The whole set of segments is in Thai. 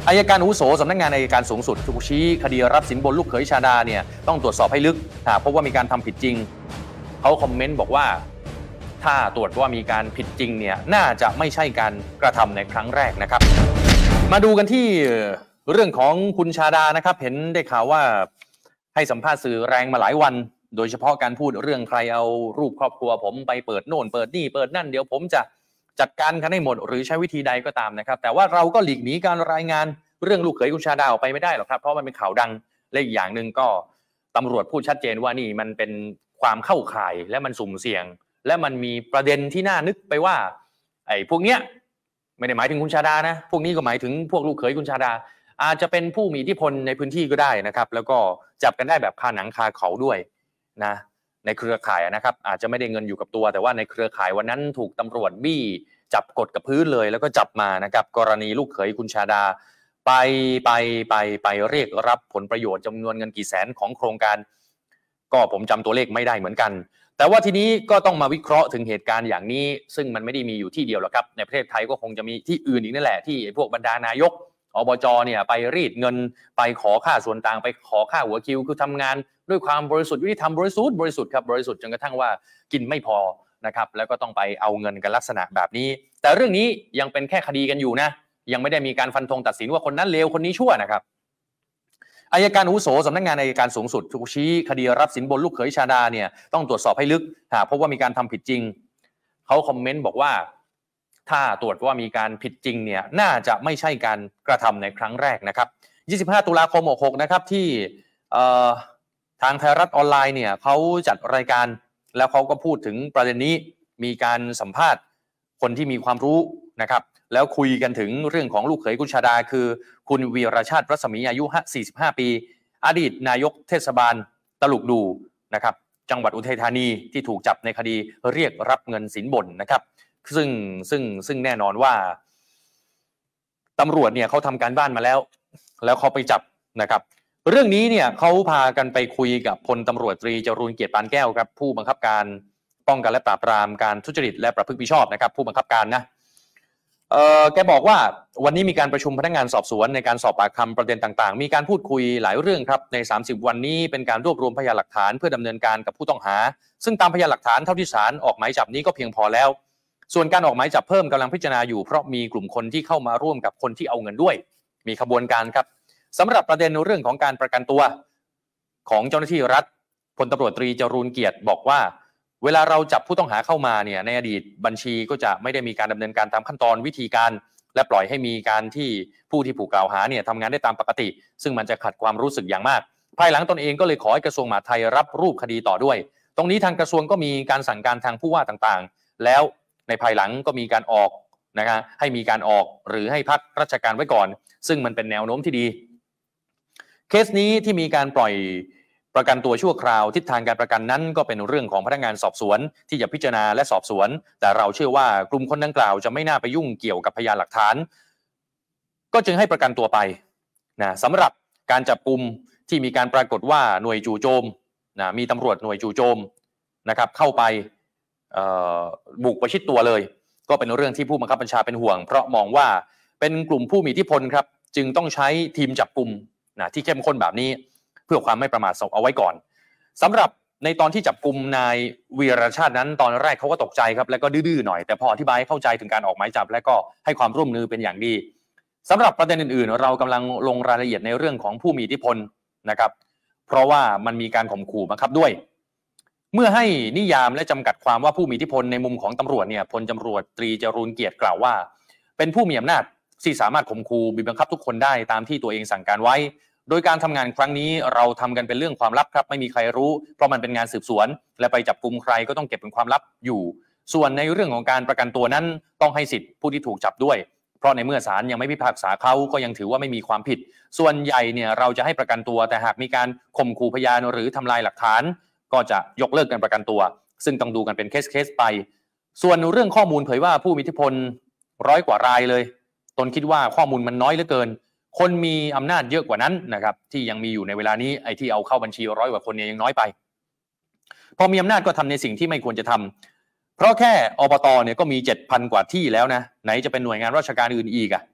อัยการอาวุโสสำนักงานอัยการสูงสุดถูกชี้คดีรับสินบนลูกเขยชาดาเนี่ยต้องตรวจสอบให้ลึกหากพบว่ามีการทำผิดจริงเขาคอมเมนต์บอกว่าถ้าตรวจว่ามีการผิดจริงเนี่ยน่าจะไม่ใช่การกระทำในครั้งแรกนะครับมาดูกันที่เรื่องของคุณชาดานะครับเห็นได้ข่าวว่าให้สัมภาษณ์สื่อแรงมาหลายวันโดยเฉพาะการพูดเรื่องใครเอารูปครอบครัวผมไปเปิดโน่นเปิดนี่เปิดนั่นเดี๋ยวผมจะจัดการกันให้หมดหรือใช้วิธีใดก็ตามนะครับแต่ว่าเราก็หลีกหนีการรายงานเรื่องลูกเขยคุณชาดาออกไปไม่ได้หรอกครับเพราะมันเป็นข่าวดังและอีกอย่างหนึ่งก็ตำรวจพูดชัดเจนว่านี่มันเป็นความเข้าข่ายและมันสุ่มเสี่ยงและมันมีประเด็นที่น่านึกไปว่าไอ้พวกเนี้ยไม่ได้หมายถึงคุณชาดานะพวกนี้ก็หมายถึงพวกลูกเขยคุณชาดาอาจจะเป็นผู้มีอิทธิพลในพื้นที่ก็ได้นะครับแล้วก็จับกันได้แบบคาหนังคาเขาด้วยนะในเครือข่ายนะครับอาจจะไม่ได้เงินอยู่กับตัวแต่ว่าในเครือข่ายวันนั้นถูกตำรวจบี้จับกดกับพื้นเลยแล้วก็จับมานะครับกรณีลูกเขยคุณชาดาไปเรียกรับผลประโยชน์จำนวนเงินกี่แสนของโครงการก็ผมจำตัวเลขไม่ได้เหมือนกันแต่ว่าทีนี้ก็ต้องมาวิเคราะห์ถึงเหตุการณ์อย่างนี้ซึ่งมันไม่ได้มีอยู่ที่เดียวหรอกครับในประเทศไทยก็คงจะมีที่อื่นอีกนั่นแหละที่พวกบรรดานายกอบจเนี่ยไปรีดเงินไปขอค่าส่วนต่างไปขอค่าหัวคิวคือทำงานด้วยความบริสุทธิ์ยุติธรรมบริสุทธิ์ครับบริสุทธิ์จนกระทั่งว่ากินไม่พอนะครับแล้วก็ต้องไปเอาเงินกันลักษณะแบบนี้แต่เรื่องนี้ยังเป็นแค่คดีกันอยู่นะยังไม่ได้มีการฟันธงตัดสินว่าคนนั้นเลวคนนี้ชั่วนะครับอัยการอาวุโสสำนักงานอัยการสูงสุดถูกชี้คดีรับสินบนลูกเขยชาดาเนี่ยต้องตรวจสอบให้ลึกหากพบว่ามีการทำผิดจริงเขาคอมเมนต์บอกว่าถ้าตรวจว่ามีการผิดจริงเนี่ยน่าจะไม่ใช่การกระทำในครั้งแรกนะครับ25ตุลาคม66นะครับที่ทางไทยรัฐออนไลน์เนี่ยเขาจัดรายการแล้วเขาก็พูดถึงประเด็นนี้มีการสัมภาษณ์คนที่มีความรู้นะครับแล้วคุยกันถึงเรื่องของลูกเขยคุณชาดาคือคุณวีรชาติรัศมีอายุ45ปีอดีตนายกเทศบาลตลุกดูนะครับจังหวัดอุทัยธานีที่ถูกจับในคดีเรียกรับเงินสินบนนะครับซึ่งแน่นอนว่าตำรวจเนี่ยเขาทำการบ้านมาแล้วเขาไปจับนะครับเรื่องนี้เนี่ยเขาพากันไปคุยกับพลตำรวจตรีจรูญเกียรติปานแก้วครับผู้บังคับการป้องกันและปราบปรามการทุจริตและประพฤติมิชอบนะครับผู้บังคับการนะแกบอกว่าวันนี้มีการประชุมพนักงานสอบสวนในการสอบปากคำประเด็นต่างๆมีการพูดคุยหลายเรื่องครับใน30วันนี้เป็นการรวบรวมพยานหลักฐานเพื่อดำเนินการกับผู้ต้องหาซึ่งตามพยานหลักฐานเท่าที่ศาลออกหมายจับนี้ก็เพียงพอแล้วส่วนการออกหมายจับเพิ่มกำลังพิจารณาอยู่เพราะมีกลุ่มคนที่เข้ามาร่วมกับคนที่เอาเงินด้วยมีขบวนการครับสำหรับประเด็นเรื่องของการประกันตัวของเจ้าหน้าที่รัฐพลตำรวจตรีจรูญเกียรติบอกว่าเวลาเราจับผู้ต้องหาเข้ามาเนี่ยในอดีตบัญชีก็จะไม่ได้มีการดำเนินการตามขั้นตอนวิธีการและปล่อยให้มีการที่ผู้ที่ถูกกล่าวหาเนี่ยทำงานได้ตามปกติซึ่งมันจะขัดความรู้สึกอย่างมากภายหลังตนเองก็เลยขอให้กระทรวงมหาดไทยรับรูปคดีต่อด้วยตรงนี้ทางกระทรวงก็มีการสั่งการทางผู้ว่าต่างๆแล้วในภายหลังก็มีการออกนะให้มีการออกหรือให้พักราชการไว้ก่อนซึ่งมันเป็นแนวโน้มที่ดีเคสนี้ที่มีการปล่อยประกันตัวชั่วคราวทิศทางการประกันนั้นก็เป็นเรื่องของพนักงานสอบสวนที่จะพิจารณาและสอบสวนแต่เราเชื่อว่ากลุ่มคนดังกล่าวจะไม่น่าไปยุ่งเกี่ยวกับพยานหลักฐานก็จึงให้ประกันตัวไปนะสำหรับการจับกุมที่มีการปรากฏว่าหน่วยจู่โจมนะมีตำรวจหน่วยจู่โจมนะครับเข้าไปบุกประชิดตัวเลยก็เป็นเรื่องที่ผู้บังคับบัญชาเป็นห่วงเพราะมองว่าเป็นกลุ่มผู้มีอิทธิพลครับจึงต้องใช้ทีมจับกุมนะที่เข้มข้นแบบนี้เพื่อความไม่ประมาทเอาไว้ก่อนสำหรับในตอนที่จับกุมนายวีรชาตินั้นตอนแรกเขาก็ตกใจครับแล้วก็ดื้อๆหน่อยแต่พออธิบายให้เข้าใจถึงการออกหมายจับและก็ให้ความร่วมมือเป็นอย่างดีสำหรับประเด็นอื่นๆเรากำลังลงรายละเอียดในเรื่องของผู้มีอิทธิพลนะครับเพราะว่ามันมีการข่มขู่บังคับด้วยเมื่อให้นิยามและจำกัดความว่าผู้มีอิทธิพลในมุมของตำรวจเนี่ยพลตำรวจตรีจรูญเกียรติกล่าวว่าเป็นผู้มีอำนาจที่สามารถข่มขู่บีบบังคับทุกคนได้ตามที่ตัวเองสั่งการไว้โดยการทำงานครั้งนี้เราทำกันเป็นเรื่องความลับครับไม่มีใครรู้เพราะมันเป็นงานสืบสวนและไปจับกุมใครก็ต้องเก็บเป็นความลับอยู่ส่วนในเรื่องของการประกันตัวนั้นต้องให้สิทธิผู้ที่ถูกจับด้วยเพราะในเมื่อศาลยังไม่พิพากษาเขาก็ยังถือว่าไม่มีความผิดส่วนใหญ่เนี่ยเราจะให้ประกันตัวแต่หากมีการข่มขู่พยานหรือทำลายหลักฐานก็จะยกเลิกการประกันตัวซึ่งต้องดูกันเป็นเคสไปส่วนเรื่องข้อมูลเผยว่าผู้มีอิทธิพล100 กว่ารายเลยตนคิดว่าข้อมูลมันน้อยเหลือเกินคนมีอำนาจเยอะกว่านั้นนะครับที่ยังมีอยู่ในเวลานี้ไอ้ที่เอาเข้าบัญชี100 กว่าคนเนี่ยยังน้อยไปพอมีอำนาจก็ทำในสิ่งที่ไม่ควรจะทำเพราะแค่อบตเนี่ยก็มี 7,000 กว่าที่แล้วนะไหนจะเป็นหน่วยงานราชการอื่นอีก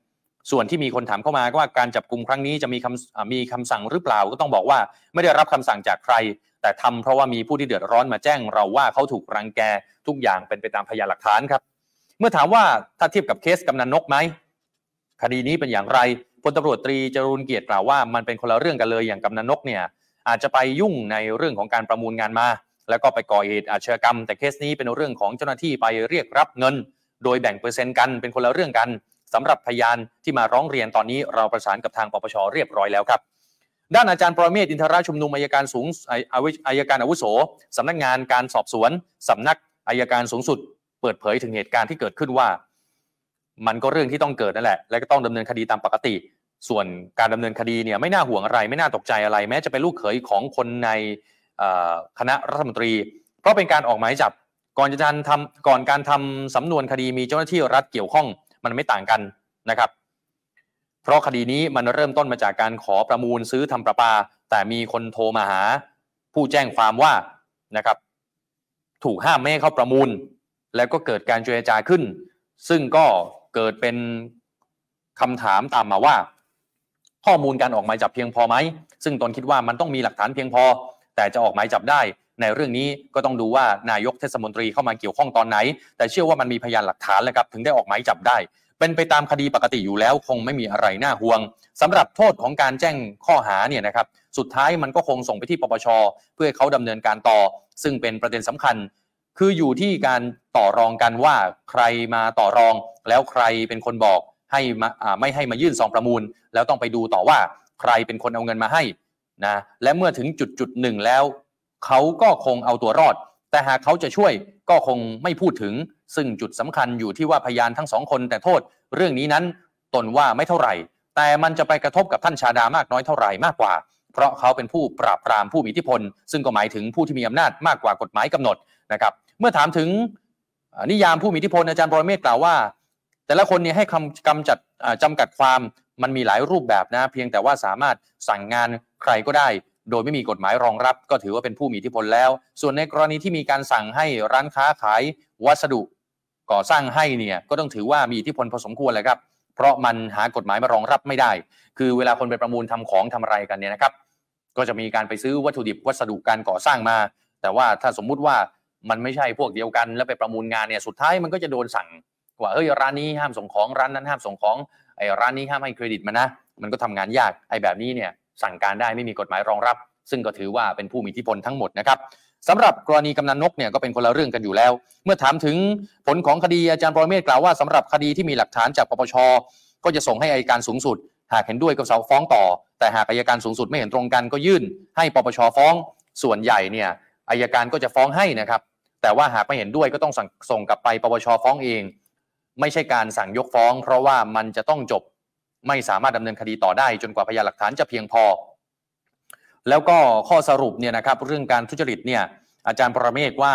ส่วนที่มีคนถามเข้ามาว่าการจับกุมครั้งนี้จะมีคำสั่งหรือเปล่าก็ต้องบอกว่าไม่ได้รับคำสั่งจากใครแต่ทำเพราะว่ามีผู้ที่เดือดร้อนมาแจ้งเราว่าเขาถูกรังแกทุกอย่างเป็นไปตามพยานหลักฐานครับเมื่อถามว่าถ้าเทียบกับเคสกำนันนกไหมคดีนี้เป็นอย่างไรพลตำรวจตรีจรูญเกียรติกล่าวว่ามันเป็นคนละเรื่องกันเลยอย่างกำนันนกเนี่ยอาจจะไปยุ่งในเรื่องของการประมูลงานมาแล้วก็ไปก่อเหตุอาชญากรรมแต่เคสนี้เป็นเรื่องของเจ้าหน้าที่ไปเรียกรับเงินโดยแบ่งเปอร์เซ็นต์กันเป็นคนละเรื่องกันสำหรับพยานที่มาร้องเรียนตอนนี้เราประสานกับทางปปช.เรียบร้อยแล้วครับด้านอาจารย์ปรเมศวร์ อินทรชุมนุมอัยการสูงอัยการอาวุโสสำนักงานการสอบสวนสำนักอัยการสูงสุดเปิดเผยถึงเหตุการณ์ที่เกิดขึ้นว่ามันก็เรื่องที่ต้องเกิดนั่นแหละและก็ต้องดำเนินคดีตามปกติส่วนการดำเนินคดีเนี่ยไม่น่าห่วงอะไรไม่น่าตกใจอะไรแม้จะเป็นลูกเขยของคนในคณะรัฐมนตรีเพราะเป็นการออกหมายจับก่อนการทำสำนวนคดีมีเจ้าหน้าที่รัฐเกี่ยวข้องมันไม่ต่างกันนะครับเพราะคดีนี้มันเริ่มต้นมาจากการขอประมูลซื้อทำประปาแต่มีคนโทรมาหาผู้แจ้งความว่านะครับถูกห้ามไม่ให้เข้าประมูลแล้วก็เกิดการเจรจาขึ้นซึ่งก็เกิดเป็นคำถามตามมาว่าข้อมูลการออกหมายจับเพียงพอไหมซึ่งตนคิดว่ามันต้องมีหลักฐานเพียงพอแต่จะออกหมายจับได้ในเรื่องนี้ก็ต้องดูว่านายกเทศมนตรีเข้ามาเกี่ยวข้องตอนไหนแต่เชื่อว่ามันมีพยานหลักฐานแล้วครับถึงได้ออกหมายจับได้เป็นไปตามคดีปกติอยู่แล้วคงไม่มีอะไรน่าห่วงสำหรับโทษของการแจ้งข้อหาเนี่ยนะครับสุดท้ายมันก็คงส่งไปที่ปปช.เพื่อให้เขาดำเนินการต่อซึ่งเป็นประเด็นสำคัญคืออยู่ที่การต่อรองกันว่าใครมาต่อรองแล้วใครเป็นคนบอกให้ไม่ให้มายื่นซองประมูลแล้วต้องไปดูต่อว่าใครเป็นคนเอาเงินมาให้นะและเมื่อถึงจุดหนึ่งแล้วเขาก็คงเอาตัวรอดแต่หากเขาจะช่วยก็คงไม่พูดถึงซึ่งจุดสำคัญอยู่ที่ว่าพยานทั้งสองคนแต่โทษเรื่องนี้นั้นตนว่าไม่เท่าไหร่แต่มันจะไปกระทบกับท่านชาดามากน้อยเท่าไหร่มากกว่าเพราะเขาเป็นผู้ปราบปรามผู้มีอิทธิพลซึ่งก็หมายถึงผู้ที่มีอำนาจมากกว่ากฎหมายกำหนดนะครับเมื่อถามถึงนิยามผู้มีอิทธิพลอาจารย์ปรเมศวร์กล่าวว่าแต่ละคนเนี่ยให้จำกัดความมันมีหลายรูปแบบนะเพียงแต่ว่าสามารถสั่งงานใครก็ได้โดยไม่มีกฎหมายรองรับก็ถือว่าเป็นผู้มีอิทธิพลแล้วส่วนในกรณีที่มีการสั่งให้ร้านค้าขายวัสดุก่อสร้างให้เนี่ยก็ต้องถือว่ามีอิทธิพลพอสมควรเลยครับเพราะมันหากฎหมายมารองรับไม่ได้คือเวลาคนไปประมูลทำของทำอะไรกันเนี่ยนะครับก็จะมีการไปซื้อวัตถุดิบวัสดุการก่อสร้างมาแต่ว่าถ้าสมมุติว่ามันไม่ใช่พวกเดียวกันแล้วไปประมูลงานเนี่ยสุดท้ายมันก็จะโดนสั่งว่าเฮ้ยร้านนี้ห้ามส่งของร้านนั้นห้ามส่งของไอ้ร้านนี้ห้ามให้เครดิตมันนะมันก็ทำงานยากไอ้แบบนี้เนี่ยสั่งการได้ไม่มีกฎหมายรองรับซึ่งก็ถือว่าเป็นผู้มีอิทธิพลทั้งหมดนะครับสำหรับกรณีกำนันนกเนี่ยก็เป็นคนละเรื่องกันอยู่แล้วเมื่อถามถึงผลของคดีอาจารย์ปรเมศวร์กล่าวว่าสำหรับคดีที่มีหลักฐานจากปปช.ก็จะส่งให้อัยการสูงสุดหากเห็นด้วยก็ฟ้องต่อแต่หากอัยการสูงสุดไม่เห็นตรงกันก็ยื่นให้ปปช.ฟ้องส่วนใหญ่เนี่ยอัยการก็จะฟ้องให้นะครับแต่ว่าหากไม่เห็นด้วยก็ต้องส่งกลับไปปปช.ฟ้องเองไม่ใช่การสั่งยกฟ้องเพราะว่ามันจะต้องจบไม่สามารถดำเนินคดีต่อได้จนกว่าพยานหลักฐานจะเพียงพอแล้วก็ข้อสรุปเนี่ยนะครับเรื่องการทุจริตเนี่ยอาจารย์ปรเมศวร์ว่า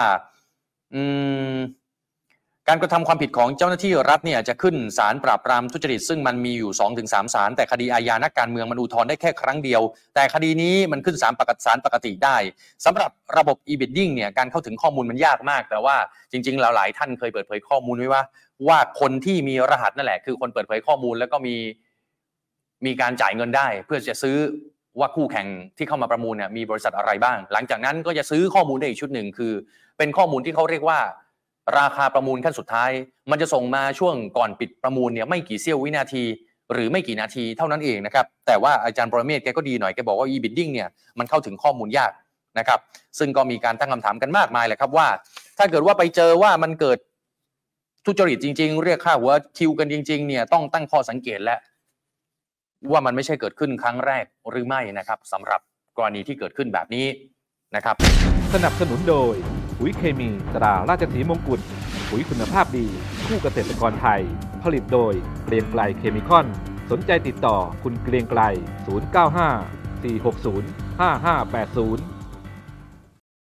การกระทำความผิดของเจ้าหน้าที่รัฐเนี่ยจะขึ้นศาลปราบปรามทุจริตซึ่งมันมีอยู่ 2-3 ศาลแต่คดีอาญานักการเมืองมันอุทธรณ์ได้แค่ครั้งเดียวแต่คดีนี้มันขึ้นศาลปกติได้สำหรับระบบ e-bidding เนี่ยการเข้าถึงข้อมูลมันยากมากแต่ว่าจริงๆแล้วหลายท่านเคยเปิดเผยข้อมูลไว้ว่าคนที่มีรหัสนั่นแหละคือคนเปิดเผยข้อมูลแล้วก็มีการจ่ายเงินได้เพื่อจะซื้อว่าคู่แข่งที่เข้ามาประมูลเนี่ยมีบริษัทอะไรบ้างหลังจากนั้นก็จะซื้อข้อมูลได้อีกชุดหนึ่งคือเป็นข้อมูลที่เขาเรียกว่าราคาประมูลขั้นสุดท้ายมันจะส่งมาช่วงก่อนปิดประมูลเนี่ยไม่กี่เสี้ยววินาทีหรือไม่กี่นาทีเท่านั้นเองนะครับแต่ว่าอาจารย์ปรเมศวร์แกก็ดีหน่อยแกบอกว่า e-bidding เนี่ยมันเข้าถึงข้อมูลยากนะครับซึ่งก็มีการตั้งคำถามกันมากมายแหละครับว่าถ้าเกิดว่าไปเจอว่ามันเกิดทุจริตจริงๆเรียกค่าหัวคิวกันจริงๆเนี่ยต้องตั้งข้อสังเกตและว่ามันไม่ใช่เกิดขึ้นครั้งแรกหรือไม่นะครับสำหรับกรณีที่เกิดขึ้นแบบนี้นะครับสนับสนุนโดยปุ๋ยเคมีตราราชสีมงกุฎปุ๋ยคุณภาพดีคู่เกษตรกรไทยผลิตโดยเกรียงไกรเคมีคอนสนใจติดต่อคุณเกรียงไกร095 460 5580